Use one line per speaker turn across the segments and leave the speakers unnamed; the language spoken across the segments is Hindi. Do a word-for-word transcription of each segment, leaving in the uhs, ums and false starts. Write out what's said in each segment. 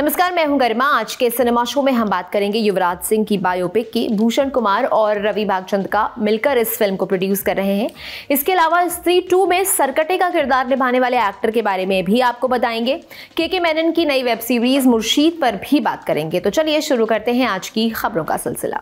नमस्कार, मैं हूं गरिमा। आज के सिनेमा शो में हम बात करेंगे युवराज सिंह की बायोपिक की। भूषण कुमार और रवि भागचंद का मिलकर इस फिल्म को प्रोड्यूस कर रहे हैं। इसके अलावा स्त्री टू में सरकटे का किरदार निभाने वाले एक्टर के बारे में भी आपको बताएंगे। के के मेनन की नई वेब सीरीज मुर्शीद पर भी बात करेंगे। तो चलिए शुरू करते हैं आज की खबरों का सिलसिला।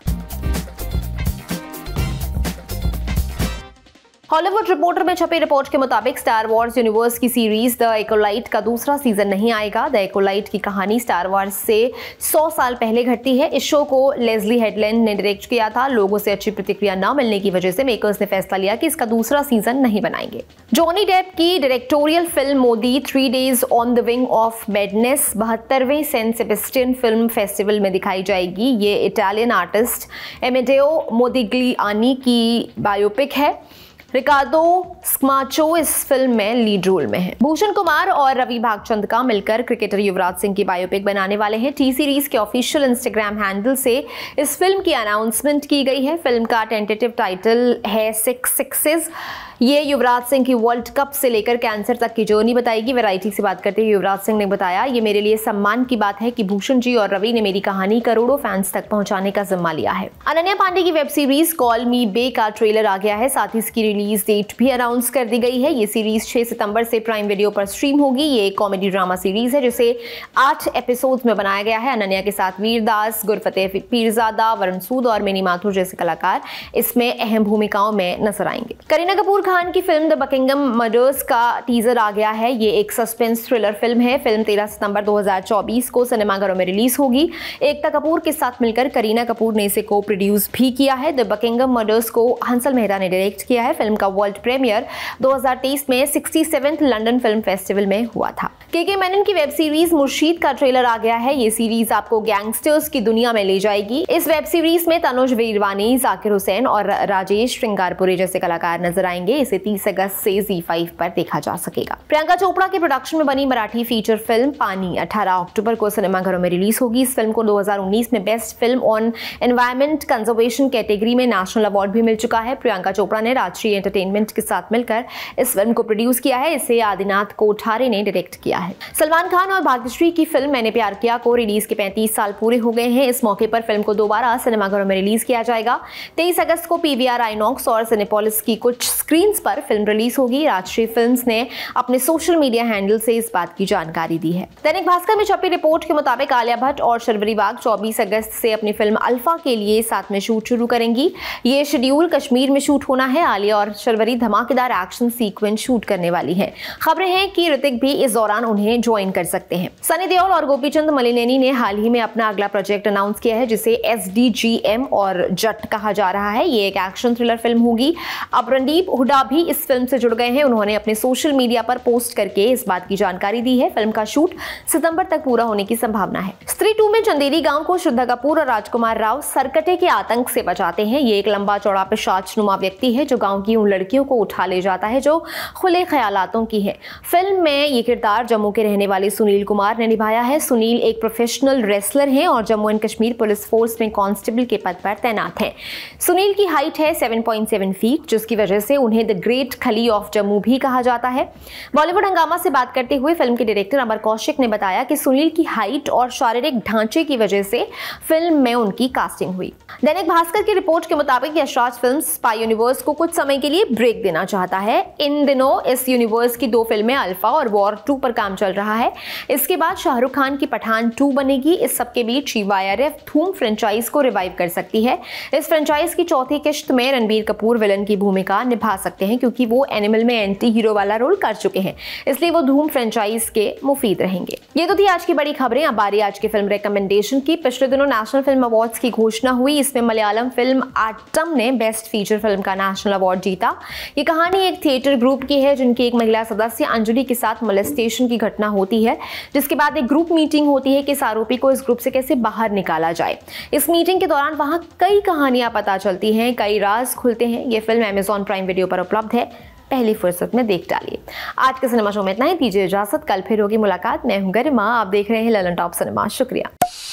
हॉलीवुड रिपोर्टर में छपी रिपोर्ट के मुताबिक स्टार वॉर्स यूनिवर्स की सीरीज द एकोलाइट का दूसरा सीजन नहीं आएगा। द एकोलाइट की कहानी स्टार वॉर्स से सौ साल पहले घटती है। इस शो को लेस्ली हेडलैंड ने डायरेक्ट किया था। लोगों से अच्छी प्रतिक्रिया न मिलने की वजह से मेकर्स ने फैसला लिया कि इसका दूसरा सीजन नहीं बनाएंगे। जॉनी डेप की directorial film Modi three days on the wing of madness बहत्तरवें सैन सेबेस्टियन फिल्म फेस्टिवल में दिखाई जाएगी। ये इटालियन आर्टिस्ट एमेडेओ मोदिग्लियानी की बायोपिक है। रिकार्डो स्कमाचो इस फिल्म में लीड रोल में है। भूषण कुमार और रवि भागचंद का मिलकर क्रिकेटर युवराज सिंह की बायोपिक बनाने वाले हैं। टी सीरीज के ऑफिशियल इंस्टाग्राम हैंडल से इस फिल्म की अनाउंसमेंट की गई है। फिल्म का टेंटेटिव टाइटल है सिक्स सिक्सेस। ये युवराज सिंह की वर्ल्ड कप से लेकर कैंसर तक की जर्नी बताएगी। वैरायटी से बात करते हुए युवराज सिंह ने बताया, ये मेरे लिए सम्मान की बात है कि भूषण जी और रवि ने मेरी कहानी करोड़ों फैंस तक पहुंचाने का जिम्मा लिया है। अनन्या पांडे की web series call me bae का ट्रेलर आ गया है। साथ ही इसकी रिलीज डेट भी अनाउंस कर दी गई है। ये सीरीज छह सितंबर से प्राइम वीडियो पर स्ट्रीम होगी। ये एक कॉमेडी ड्रामा सीरीज है जिसे आठ एपिसोड्स में बनाया गया है। अनन्या के साथ वीर दास, गुरफतेह पीरजादा, वरुण सूद और मिनी माथुर जैसे कलाकार इसमें अहम भूमिकाओं में नजर आएंगे। करीना कपूर खान की फिल्म द बकिंगम मर्डर्स का टीजर आ गया है। ये एक सस्पेंस थ्रिलर फिल्म है। फिल्म तेरह सितंबर दो हज़ार चौबीस को सिनेमाघरों में रिलीज होगी। एकता कपूर के साथ मिलकर करीना कपूर ने इसे को प्रोड्यूस भी किया है। द बकिंगम मर्डर्स को हंसल मेहरा ने डायरेक्ट किया है। फिल्म का वर्ल्ड प्रीमियर दो हज़ार तेईस में सड़सठवें लंदन फिल्म फेस्टिवल में हुआ था। के के मेनन की वेब सीरीज मुर्शीद का ट्रेलर आ गया है। ये सीरीज आपको गैंगस्टर्स की दुनिया में ले जाएगी। इस वेब सीरीज में तनुज वीरवानी, जाकिर हुसैन और राजेश श्रृंगारपुरे जैसे कलाकार नजर आएंगे। इसे तीस अगस्त से ज़ी फाइव पर देखा जा सकेगा। प्रियंका चोपड़ा के प्रोडक्शन में बनी मराठी फीचर फिल्म पानी अठारह अक्टूबर को सिनेमाघरों में रिलीज होगी। इस फिल्म को दो हज़ार उन्नीस में best film on environment conservation category में नेशनल अवार्ड भी मिल चुका है। प्रियंका चोपड़ा ने राजश्री एंटरटेनमेंट के साथ मिलकर इस फिल्म को प्रोड्यूस किया है। इसे आदिनाथ कोठारे ने डायरेक्ट किया है। सलमान खान और भाग्यश्री की फिल्म मैंने प्यार किया को रिलीज के पैंतीस साल पूरे हो गए हैं। इस मौके पर फिल्म को दोबारा सिनेमाघरों में रिलीज किया जाएगा। तेईस अगस्त को पीवीआर आइनॉक्स और सिनेपोलिस की कुछ स्क्रीन पर फिल्म रिलीज होगी। राजश्री फिल्म्स ने अपने सोशल मीडिया हैंडल से इस बात की जानकारी दी है। दैनिक भास्कर में छपी रिपोर्ट के मुताबिक आलिया भट्ट और शर्वरी बाग चौबीस अगस्त से अपनी फिल्म अल्फा के लिए साथ में शूट शुरू करेंगी। ये शेड्यूल कश्मीर में शूट होना है। आलिया और शर्वरी धमाकेदार एक्शन सीक्वेंस शूट करने वाली हैं। खबरें हैं कि ऋतिक भी इस दौरान उन्हें ज्वाइन कर सकते हैं। सनी देओल और गोपीचंद मलिनेनी ने हाल ही में अपना अगला प्रोजेक्ट अनाउंस किया है जिसे एस डी जी एम और जट कहा जा रहा है। ये एक एक्शन थ्रिलर फिल्म होगी। अब रणदीप हुड्डा भी इस फिल्म से जुड़ गए हैं। उन्होंने अपने सोशल मीडिया पर पोस्ट करके इस बात की जानकारी दी है। फिल्म का शूट सितंबर तक पूरा होने की संभावना है। स्त्री टू में चंदेरी गांव को श्रद्धा कपूर और राजकुमार राव सरकटे के आतंक से बचाते हैं। ये एक लंबा चौड़ा पिशाचनुमा व्यक्ति है जो गांव की उन लड़कियों को उठा ले जाता है जो खुले ख्यालातों की है। फिल्म में ये किरदार जम्मू के रहने वाले सुनील कुमार ने निभाया है। सुनील एक प्रोफेशनल रेसलर हैं और Jammu and Kashmir police force में कांस्टेबल के पद पर तैनात हैं। सुनील की हाइट है सात पॉइंट सात फीट, जिसकी वजह से उन्हें the great Khali of Jammu भी कहा जाता है। बॉलीवुड हंगामा से बात करते हुए फिल्म के डायरेक्टर अमर कौशिक ने बताया कि सुनील की हाइट और शारीरिक ढांचे की वजह से फिल्म में उनकी कास्टिंग हुई। दैनिक भास्कर की रिपोर्ट के मुताबिक यशराज फिल्म स्पाई यूनिवर्स को कुछ समय के लिए ब्रेक देना चाहता है। इन दिनों इस यूनिवर्स की दो फिल्में अल्फा और वॉर टू पर काम चल रहा है। इसके बाद शाहरुख खान की पठान टू बनेगी। इस सबके बीच वाईआरएफ धूम फ्रेंचाइज को रिवाइव कर सकती है। इस फ्रेंचाइज की चौथी किश्त में रणबीर कपूर विलन की भूमिका निभा सकते हैं क्योंकि वो एनिमल में एंटी हीरो वाला रोल कर चुके हैं, इसलिए वो धूम फ्रेंचाइज के मुफीद रहेंगे। ये तो थी आज की बड़ी खबरें। अब बारी आज की फिल्म रिकमेंडेशन की। पिछले दिनों नेशनल फिल्म अवार्ड्स की घोषणा हुई। इसमें मलयालम फिल्म आटम ने बेस्ट फीचर फिल्म का नेशनल अवार्ड जीता। ये कहानी एक थिएटर ग्रुप की है जिनकी एक महिला सदस्य अंजलि के साथ मोलेस्टेशन की घटना होती है, जिसके बाद एक ग्रुप मीटिंग होती है कि इस आरोपी को इस ग्रुप से कैसे बाहर निकाला जाए। इस मीटिंग के दौरान वहां कई कहानियां पता चलती हैं, कई राज खुलते हैं। ये फिल्म अमेजॉन प्राइम वीडियो पर उपलब्ध है। पहली फुर्सत में देख डालिए। आज के सिनेमा शो में इतना ही। दीजिए इजाजत, कल फिर होगी मुलाकात। मैं हूं गरिमा, आप देख रहे हैं ललन टॉप सिनेमा। शुक्रिया।